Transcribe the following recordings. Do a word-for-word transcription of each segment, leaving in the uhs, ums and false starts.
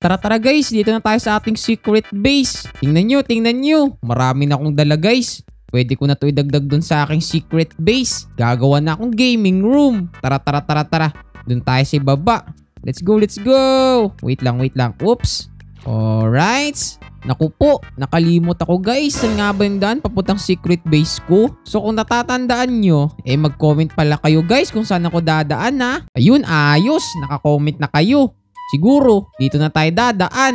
Tara tara guys, dito na tayo sa ating secret base. Tingnan nyo, tingnan nyo. Marami na akong dala guys. Pwede ko na to idagdag dun sa aking secret base. Gagawa na akong gaming room. Tara tara tara tara. Dun tayo sa baba. Let's go, let's go. Wait lang, wait lang. Oops. Alright. Naku po, nakalimot ako guys. Saan nga ba yung daan papuntang secret base ko? So kung natatandaan nyo, eh mag-comment pala kayo guys kung saan ako dadaan ha. Ayun, ayos. Naka-comment na kayo. Siguro, dito na tayo dadaan.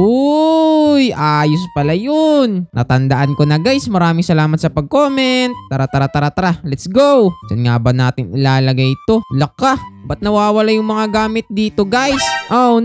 Uy, ayos pala yun. Natandaan ko na guys. Maraming salamat sa pag-comment. Tara, tara, tara, tara. Let's go. Saan nga ba natin ilalagay ito? Laka, ba't nawawala yung mga gamit dito guys? Oh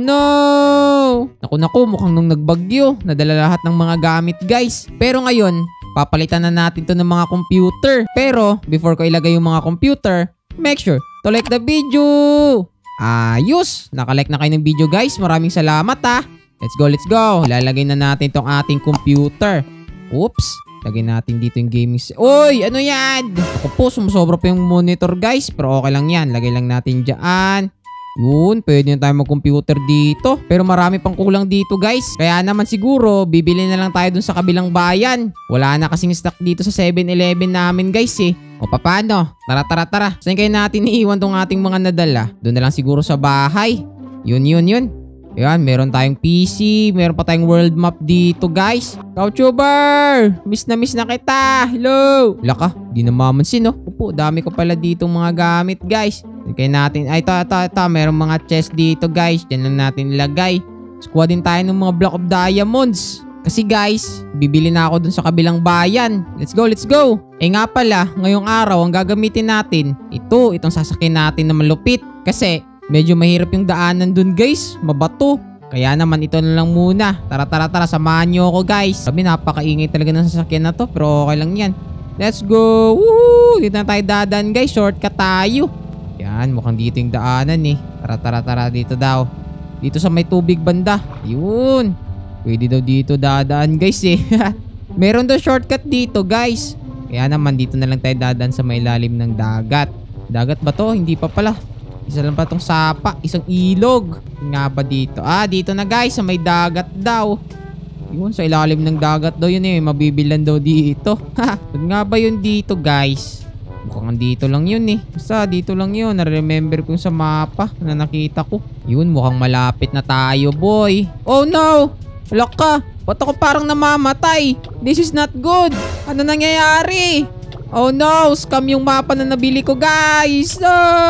no! Naku, naku, mukhang nung nagbagyo. Nadala lahat ng mga gamit guys. Pero ngayon, papalitan na natin to ng mga computer. Pero, before ko ilagay yung mga computer, make sure to like the video. Ayos! Nakalike na kayo ng video guys. Maraming salamat ha. Let's go, let's go. Ilalagay na natin tong ating computer. Oops. Lagay natin dito yung gaming... Uy! Ano yan? Ako po, sumusobra pa yung monitor guys. Pero okay lang yan. Lagay lang natin dyan. Yun, pwede na tayo mag-computer dito. Pero marami pang kulang dito guys. Kaya naman siguro, bibili na lang tayo dun sa kabilang bayan. Wala na kasing stock dito sa seven eleven namin guys eh. O paano? Tara tara tara. Saan kayo natin iiwan tong ating mga nadala? Doon na lang siguro sa bahay. Yun yun yun. Ayan, meron tayong P C. Meron pa tayong world map dito guys. Couchuber! Miss na miss na kita. Hello! Laka, di na mamansin no. Opo, dami ko pala ditong mga gamit guys. Kaya natin, ay ito, ito, ito. Meron mga chest dito guys. Diyan lang natin ilagay. Squad din tayo ng mga block of diamonds. Kasi guys, bibili na ako dun sa kabilang bayan. Let's go, let's go. Eh nga pala, ngayong araw ang gagamitin natin, ito, itong sasakyan natin na malupit. Kasi medyo mahirap yung daanan dun guys, mabato. Kaya naman ito na lang muna. Tara, tara, tara, samahan nyo ako guys. Sabi, napakaingay talaga ng sasakyan na to, pero okay lang yan. Let's go. Woohoo! Dito na tayo dadaan guys, shortcut tayo. Yan, mukhang dito yung daanan eh. Tara, tara, tara, dito daw. Dito sa may tubig banda. Yun. Pwede daw dito dadaan guys eh. Meron daw shortcut dito guys. Kaya naman dito na lang tayo dadaan sa may ilalim ng dagat. Dagat ba to? Hindi pa pala. Isa lang pa tong sapa. Isang ilog. Nga ba dito? Ah, dito na guys. Sa may dagat daw. Yun, sa ilalim ng dagat daw yun eh. Mabibilan daw dito. Ha, nga ba yun dito guys? Mukhang dito lang yun eh. Basta dito lang yun. Na-remember ko sa mapa na nakita ko. Yun, mukhang malapit na tayo boy. Oh no! Lock ka! Ba't ako parang namamatay? This is not good! Ano nangyayari? Oh no! Scam yung mapa na nabili ko guys!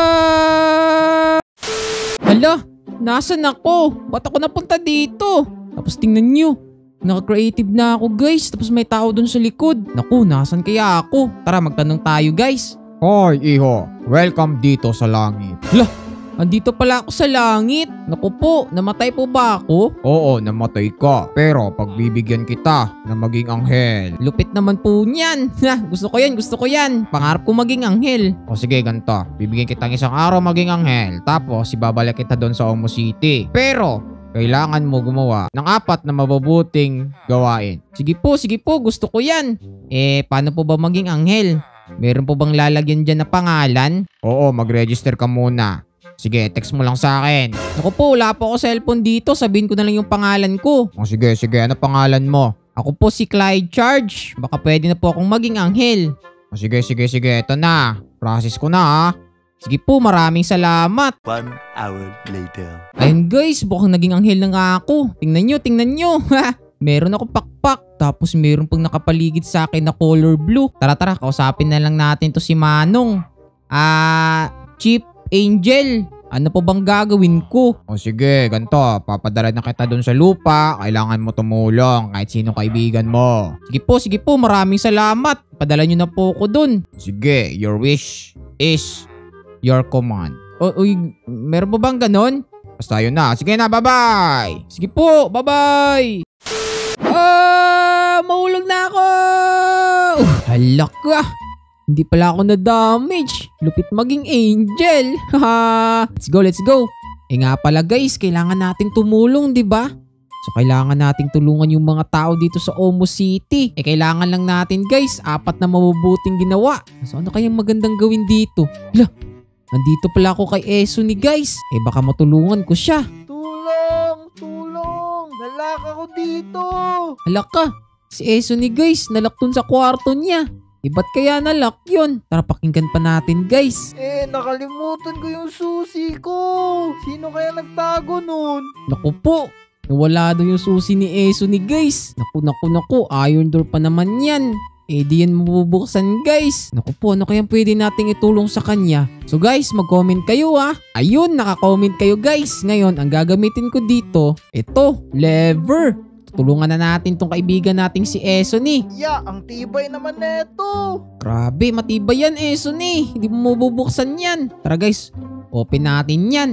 Ah! Hala! Nasaan ako? Ba't ako napunta dito? Tapos tingnan nyo. Naka-creative na ako guys. Tapos may tao dun sa likod. Naku, nasan kaya ako? Tara, magtanong tayo guys. Hoy iho! Welcome dito sa langit. Hala! Andito pala ako sa langit. Naku po, namatay po ba ako? Oo, namatay ka. Pero pagbibigyan kita na maging anghel. Lupit naman po niyan. Ha, gusto ko yan, gusto ko yan. Pangarap ko maging anghel. O sige, ganito. Bibigyan kita ng isang araw maging anghel. Tapos, ibabalik kita doon sa Omo City. Pero, kailangan mo gumawa ng apat na mabubuting gawain. Sige po, sige po, gusto ko yan. Eh, paano po ba maging anghel? Meron po bang lalagyan dyan na pangalan? Oo, mag-register ka muna. Sige, text mo lang sa akin. Naku po, wala po ako cellphone dito. Sabihin ko na lang yung pangalan ko. O sige, sige. Ano pangalan mo? Ako po si Clyde Charge. Baka pwede na po akong maging anghel. O sige, sige, sige. Ito na. Process ko na ha. Sige po, maraming salamat. One hour later. Ayun guys, mukhang naging anghel na nga ako. Tingnan nyo, tingnan nyo. Meron ako pakpak. Tapos meron pang nakapaligid sa akin na color blue. Tara, tara. Kausapin na lang natin to si Manong. Ah, Chief Angel, ano po bang gagawin ko? O sige, ganito. Papadala na kita dun sa lupa. Kailangan mo tumulong kahit sino kaibigan mo. Sige po, sige po. Maraming salamat. Padala nyo na po ako dun. Sige, your wish is your command. O, uy, meron po bang ganon? Basta yun na. Sige na, bye-bye. Sige po, bye-bye. Ah, mahulog na ako. Halak ka. Hindi pala ako na-damage. Lupit maging angel. Haha. Let's go, let's go. Eh nga pala guys, kailangan nating tumulong, di ba? So kailangan nating tulungan yung mga tao dito sa Omo City. Eh kailangan lang natin guys, apat na mabubuting ginawa. So ano kayang magandang gawin dito? Hala, nandito pala ako kay Eso ni guys. Eh baka matulungan ko siya. Tulong! Tulong! ako dito. Hala ka, si Esuni guys, nalock dun sa kwarto niya. Eh, ba't kaya nalock yun? Tara, pakinggan pa natin guys. Eh, nakalimutan ko yung susi ko. Sino kaya nagtago nun? Naku po, nawala daw yung susi ni Esuni guys. Naku, naku, naku, iron door pa naman yan. Eh, di yan mabubuksan guys. Naku po, ano kaya pwede nating itulong sa kanya? So guys, mag-comment kayo ah. Ayun, naka-comment kayo guys. Ngayon, ang gagamitin ko dito, ito, lever. Tulungan na natin tong kaibigan nating si Esuni. Ya, ang tibay naman neto. Grabe, matibay yan Esuni. Hindi mo mabubuksan yan. Tara guys, open natin yan.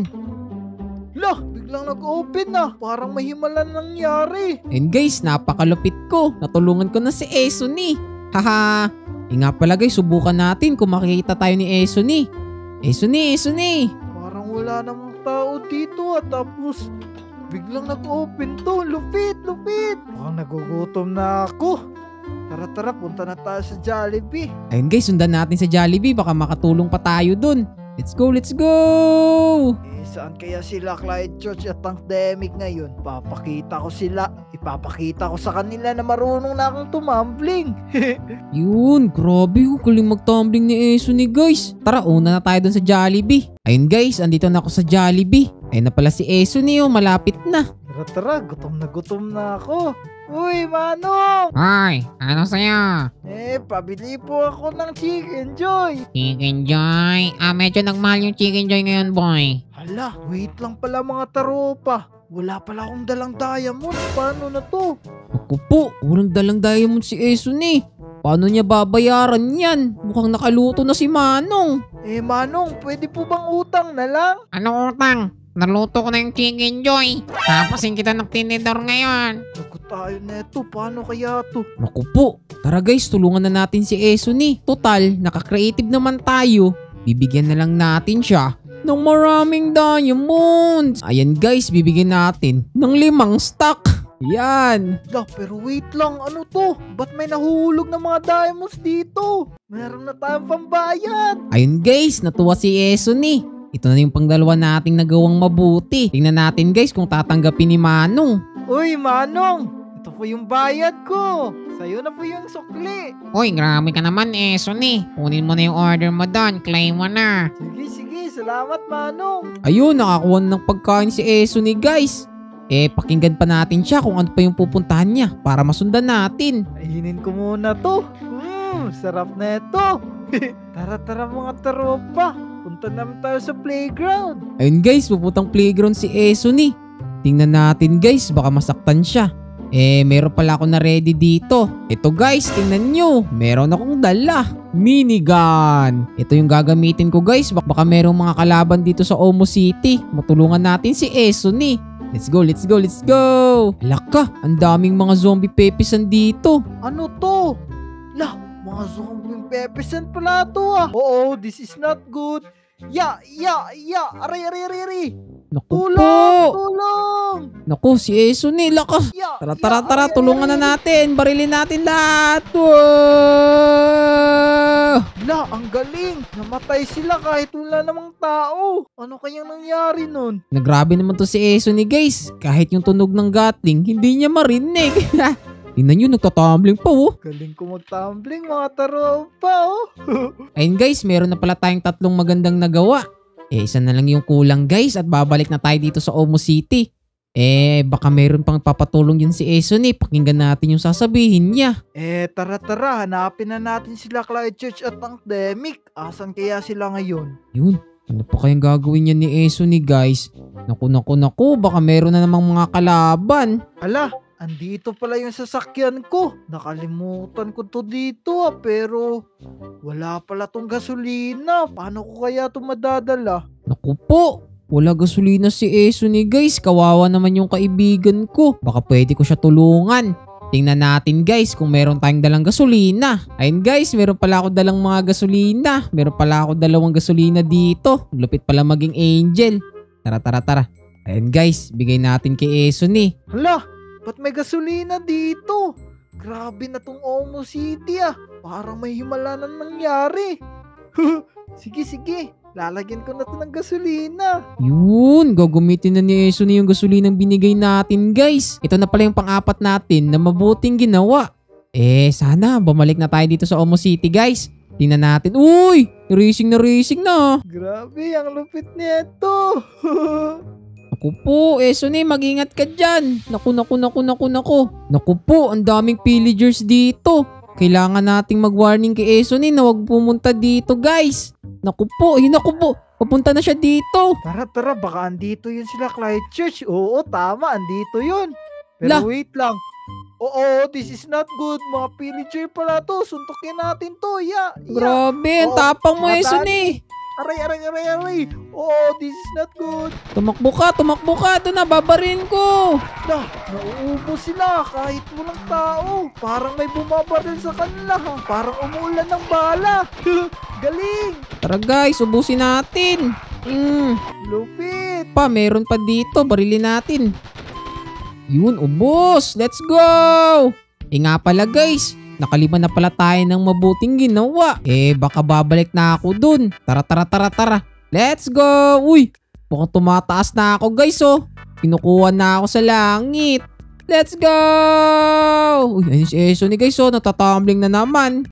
Lah, biglang nag-open na. Parang mahimalan nangyari. And guys, napakalupit ko. Natulungan ko na si Esuni. Haha. E nga pala guys, subukan natin kung makikita tayo ni Esuni. Esuni, Esuni. Parang wala namang tao dito at tapos biglang nag-open to. Lupit, lupit. Mukhang nagugutom na ako. Tara, tara, punta na tayo sa Jollibee. Ayun guys, sundan natin sa Jollibee. Baka makatulong pa tayo dun. Let's go, let's go! Eh, saan kaya sila Clyde Church at Pandemic ngayon? Papakita ko sila. Ipapakita ko sa kanila na marunong na akong tumambling. Yun, grabe yung galing magtumbling ni Esuni guys. Tara, una na tayo dun sa Jollibee. Ayun guys, andito na ako sa Jollibee. Ayun na pala si Esuni oh, malapit na. Tara, tara, gutom na gutom na ako. Uy, Manong! Hoy, ano sa'yo? Eh, pabili po ako ng Chicken Joy. Chicken Joy? Ah, medyo nagmahal yung Chicken Joy ngayon, boy. Hala, wait lang pala mga taropa. Wala pala akong dalang diamonds. Paano na to? Ako po, walang dalang diamond si Esuni. Paano niya babayaran yan? Mukhang nakaluto na si Manong. Eh, Manong, pwede po bang utang na lang? Ano utang? Naluto ko na yung Chicken Joy. Tapasin kita ng tinidor ngayon. Naku tayo neto, paano kaya to? Naku po, tara guys, tulungan na natin si Esuni. Total, naka-creative naman tayo. Bibigyan na lang natin siya ng maraming diamonds. Ayan guys, bibigyan natin ng limang stock. Yan. Lah, pero wait lang, ano to? Ba't may nahuhulog ng mga diamonds dito? Meron na tayong pambayad. Ayun guys, natuwa si Esuni. Ito na yung pangdalawa nating nagawang mabuti. Tingnan natin guys kung tatanggapin ni Manong. Uy, Manong! Ito po yung bayad ko. Sa'yo na po yung sukli. Uy, grabe ka naman, Esuni. Kunin mo na yung order mo doon. Claim mo na. Sige, sige. Salamat, Manong. Ayun, nakakuha na ng pagkain si Esuni guys. Eh, pakinggan pa natin siya kung ano pa yung pupuntahan niya para masundan natin. Kainin ko muna to. Mmm, sarap na ito. Tara, tara mga taropa. Punta naman tayo sa playground. Ayun guys, pupuntang playground si Esuni. Tingnan natin guys, baka masaktan siya. Eh, meron pala ako na ready dito. Ito guys, tingnan nyo. Meron akong dala. Minigun. Ito yung gagamitin ko guys. Bak- Baka merong mga kalaban dito sa Omo City. Matulungan natin si Esuni. Let's go, let's go, let's go. Alaka, ang daming mga zombie pepisan dito. Ano to? Lah, mga zombie pepesan pala to ah. Oo, this is not good. Ya, ya, ya. Aray, aray, aray, aray. Naku Tulong, po. tulong. Naku, si Esuni. Lakas. Ya, Tara, ya, tara, tara. aray, Tulungan na aray, aray. natin. Barilin natin lahat. Wow! La, ang galing. Namatay sila kahit wala namang tao. Ano kayang nangyari nun? Nagrabe naman to si Esuni guys. Kahit yung tunog ng gatling, hindi niya marinig. Tingnan nyo, nagtatumbling pa oh. Galing ko magtumbling mga taropa oh. Ayun guys, meron na pala tayong tatlong magandang nagawa. Eh, isa na lang yung kulang guys at babalik na tayo dito sa Omo City. Eh, baka meron pang papatulong yun si Esuni. Pakinggan natin yung sasabihin niya. Eh, tara tara, hanapin na natin sila Clyde Church at Pandemic. Asan kaya sila ngayon? Yun, ano pa kayang gagawin niya ni Esuni guys? Naku, naku, naku, baka meron na namang mga kalaban. Ala, andito pala yung sasakyan ko. Nakalimutan ko to dito ah, pero wala pala tong gasolina. Paano ko kaya to madadala? Naku po, wala gasolina si Esuni guys. Kawawa naman yung kaibigan ko. Baka pwede ko siya tulungan. Tingnan natin guys kung meron tayong dalang gasolina. Ayun guys, meron pala ako dalang mga gasolina. Meron pala ako dalawang gasolina dito. Lupit pala maging angel. Tara, tara, tara. Ayun guys, bigay natin kay Esuni. Hala, ba't may gasolina dito? Grabe na tong Omo City ah. Parang may himala na nangyari. Sige, sige. Lalagyan ko na to ng gasolina. Yun, gagamitin na ni Eso na yung gasolinang binigay natin guys. Ito na pala yung pang-apat natin na mabuting ginawa. Eh, sana bumalik na tayo dito sa Omo City guys. Tingnan natin. Uy! Racing na racing na. Grabe, ang lupit nito. Naku po, Eso ni, mag-ingat ka dyan. Naku, naku, naku, naku, naku. Naku po, ang daming pillagers dito. Kailangan nating mag-warning kay Eso ni na huwag pumunta dito guys. Naku po, eh, naku po. Papunta na siya dito. Tara, tara, baka andito yun sila, Clyde Church. Oo, tama, andito yun. La. Pero wait lang. Oo, this is not good. Mga pillager pala to. Suntukin natin to. Yeah, yeah. Grabe, ang Oo, tapang mo, mga Eso dali. ni. Aray, aray, aray, aray. Oo, this is not good. Tumakbo ka, tumakbo ka. Ito na, babarin ko. Nah, nauubos sila kahit walang tao. Parang may bumabaril sa kanila. Ha? Parang umuulan ng bala. Galing. Tara guys, ubusin natin. Mm. Lupit. Pa, meron pa dito. Barilin natin. Yun, ubos. Let's go! Eh nga pala guys, nakaliban na pala tayo ng mabuting ginawa. Eh, baka babalik na ako dun. Tara, tara, tara, tara. Let's go! Uy, mukhang tumataas na ako guys oh. Kinukuha na ako sa langit. Let's go! Uy, ayun si Eso ni guys oh, natatumbling na naman.